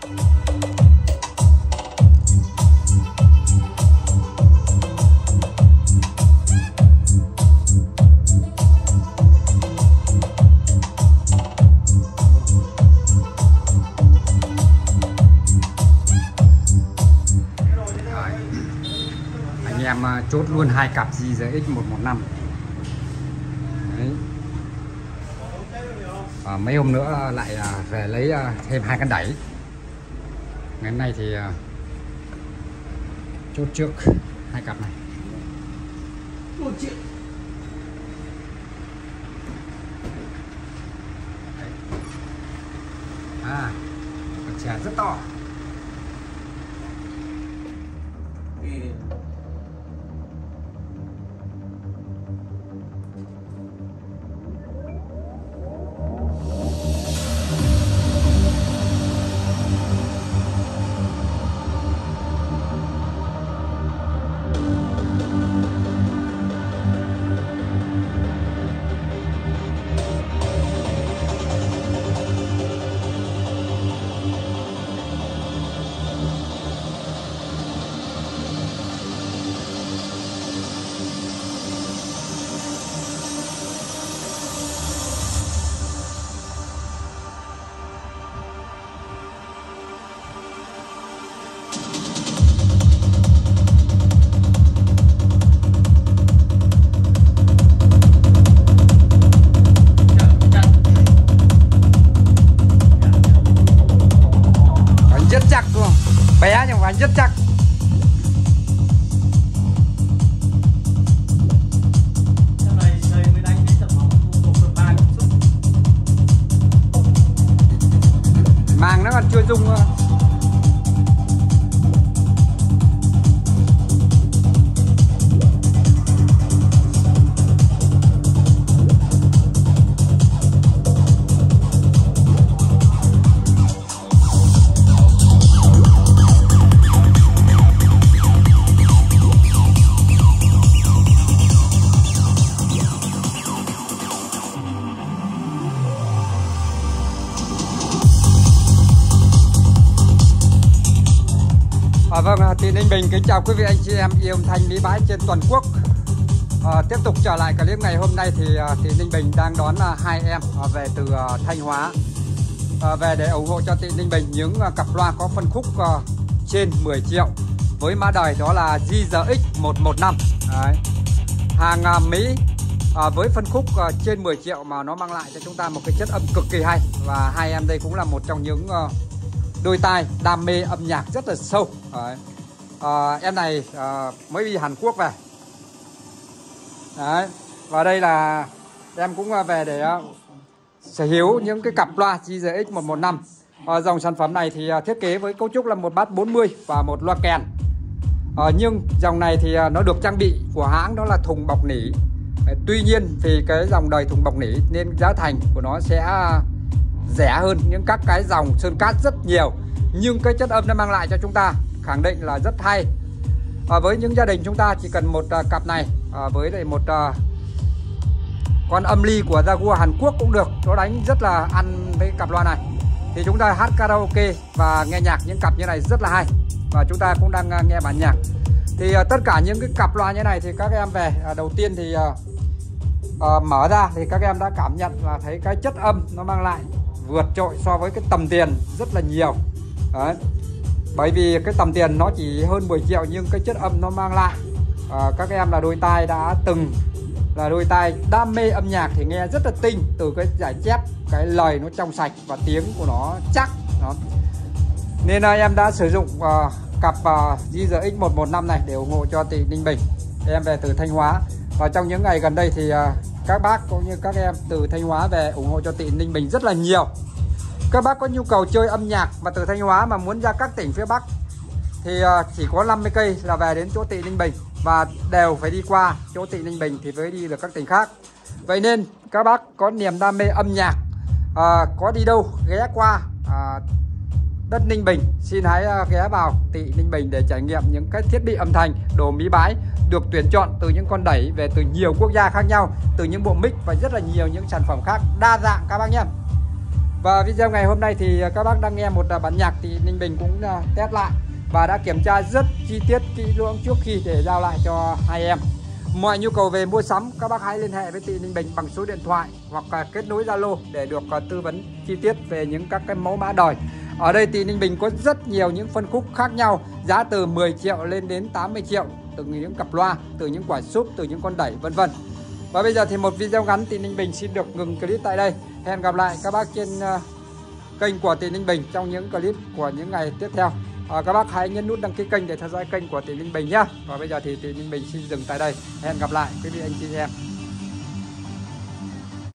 Em chốt luôn 2 cặp GZX 115. Đấy. Mấy hôm nữa lại về lấy thêm 2 cân đẩy. Ngày hôm nay thì chốt trước 2 cặp này. 1 triệu. Con chè rất to. Bé nhưng mà rất chắc. Màng nó còn chưa rung. Vâng, thì Ninh Bình kính chào quý vị anh chị em yêu âm thanh Mỹ Bái trên toàn quốc. Tiếp tục trở lại clip ngày hôm nay thì Ninh Bình đang đón 2 em về từ Thanh Hóa về để ủng hộ cho thị Ninh Bình những cặp loa có phân khúc trên 10 triệu với mã đời đó là GZX 115. Đấy. Hàng Mỹ với phân khúc trên 10 triệu mà nó mang lại cho chúng ta một cái chất âm cực kỳ hay, và hai em đây cũng là một trong những đôi tai đam mê âm nhạc rất là sâu. Đấy. Em này mới đi Hàn Quốc về. Đấy. Và đây là em cũng về để sở hữu những cái cặp loa GZX 115. Dòng sản phẩm này thì thiết kế với cấu trúc là một bass 40 và một loa kèn. Nhưng dòng này thì nó được trang bị của hãng đó là thùng bọc nỉ. Tuy nhiên thì cái dòng đời thùng bọc nỉ nên giá thành của nó sẽ rẻ hơn những các cái dòng sơn cát rất nhiều, nhưng cái chất âm nó mang lại cho chúng ta khẳng định là rất hay. Với những gia đình chúng ta chỉ cần một cặp này với lại một con âm ly của Jaguar Hàn Quốc cũng được, nó đánh rất là ăn với cặp loa này, thì chúng ta hát karaoke và nghe nhạc những cặp như này rất là hay. Và chúng ta cũng đang nghe bản nhạc. Thì tất cả những cái cặp loa như này thì các em về đầu tiên thì mở ra thì các em đã cảm nhận là thấy cái chất âm nó mang lại vượt trội so với cái tầm tiền rất là nhiều. Đấy. Bởi vì cái tầm tiền nó chỉ hơn 10 triệu nhưng cái chất âm nó mang lại, các em là đôi tai đã từng là đôi tai đam mê âm nhạc thì nghe rất là tinh, từ cái giải chép, cái lời nó trong sạch và tiếng của nó chắc đó. Nên em đã sử dụng cặp GZX 115 này để ủng hộ cho thị Ninh Bình. Em về từ Thanh Hóa, và trong những ngày gần đây thì các bác cũng như các em từ Thanh Hóa về ủng hộ cho thị Ninh Bình rất là nhiều. Các bác có nhu cầu chơi âm nhạc mà từ Thanh Hóa mà muốn ra các tỉnh phía Bắc thì chỉ có 50 cây là về đến chỗ thị Ninh Bình, và đều phải đi qua chỗ thị Ninh Bình thì mới đi được các tỉnh khác. Vậy nên các bác có niềm đam mê âm nhạc, có đi đâu ghé qua đất Ninh Bình, xin hãy ghé vào thị Ninh Bình để trải nghiệm những cái thiết bị âm thanh đồ Mỹ Bái được tuyển chọn từ những con đẩy về từ nhiều quốc gia khác nhau, từ những bộ mic và rất là nhiều những sản phẩm khác đa dạng các bác nhé. Và video ngày hôm nay thì các bác đang nghe một bản nhạc thì Ninh Bình cũng test lại và đã kiểm tra rất chi tiết kỹ lưỡng trước khi để giao lại cho hai em. Mọi nhu cầu về mua sắm các bác hãy liên hệ với chị Ninh Bình bằng số điện thoại hoặc kết nối Zalo để được tư vấn chi tiết về những các cái mẫu mã đời. Ở đây thì Ninh Bình có rất nhiều những phân khúc khác nhau, giá từ 10 triệu lên đến 80 triệu, từ những cặp loa, từ những quả súp, từ những con đẩy vân vân. Và bây giờ thì một video ngắn thì Ninh Bình xin được ngừng clip tại đây. Hẹn gặp lại các bác trên kênh của Tỷ Ninh Bình trong những clip của những ngày tiếp theo. Các bác hãy nhấn nút đăng ký kênh để theo dõi kênh của Tỷ Ninh Bình nhé. Và bây giờ thì Tỷ Ninh Bình xin dừng tại đây. Hẹn gặp lại quý vị anh chị em.